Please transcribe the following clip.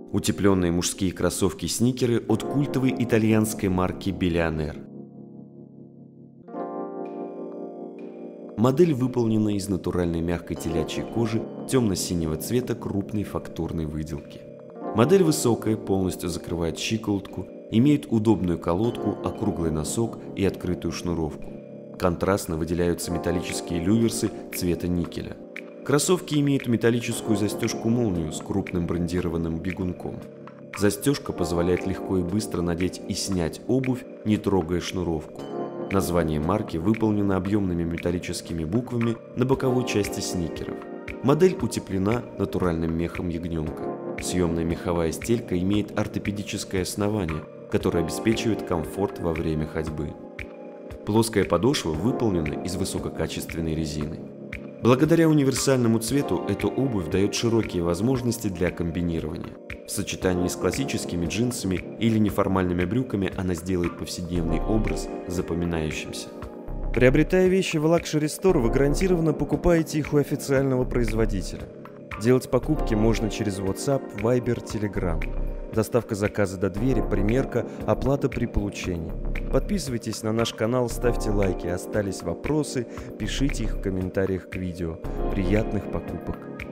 Утепленные мужские кроссовки-сникеры от культовой итальянской марки Billionaire. Модель выполнена из натуральной мягкой телячьей кожи темно-синего цвета крупной фактурной выделки. Модель высокая, полностью закрывает щиколотку, имеет удобную колодку, округлый носок и открытую шнуровку. Контрастно выделяются металлические люверсы цвета никеля. Кроссовки имеют металлическую застежку-молнию с крупным брендированным бегунком. Застежка позволяет легко и быстро надеть и снять обувь, не трогая шнуровку. Название марки выполнено объемными металлическими буквами на боковой части сникеров. Модель утеплена натуральным мехом ягненка. Съемная меховая стелька имеет ортопедическое основание, которое обеспечивает комфорт во время ходьбы. Плоская подошва выполнена из высококачественной резины. Благодаря универсальному цвету эта обувь дает широкие возможности для комбинирования. В сочетании с классическими джинсами или неформальными брюками она сделает повседневный образ запоминающимся. Приобретая вещи в Luxury Store, вы гарантированно покупаете их у официального производителя. Делать покупки можно через WhatsApp, Viber, Telegram. Доставка заказа до двери, примерка, оплата при получении. Подписывайтесь на наш канал, ставьте лайки. Остались вопросы, пишите их в комментариях к видео. Приятных покупок!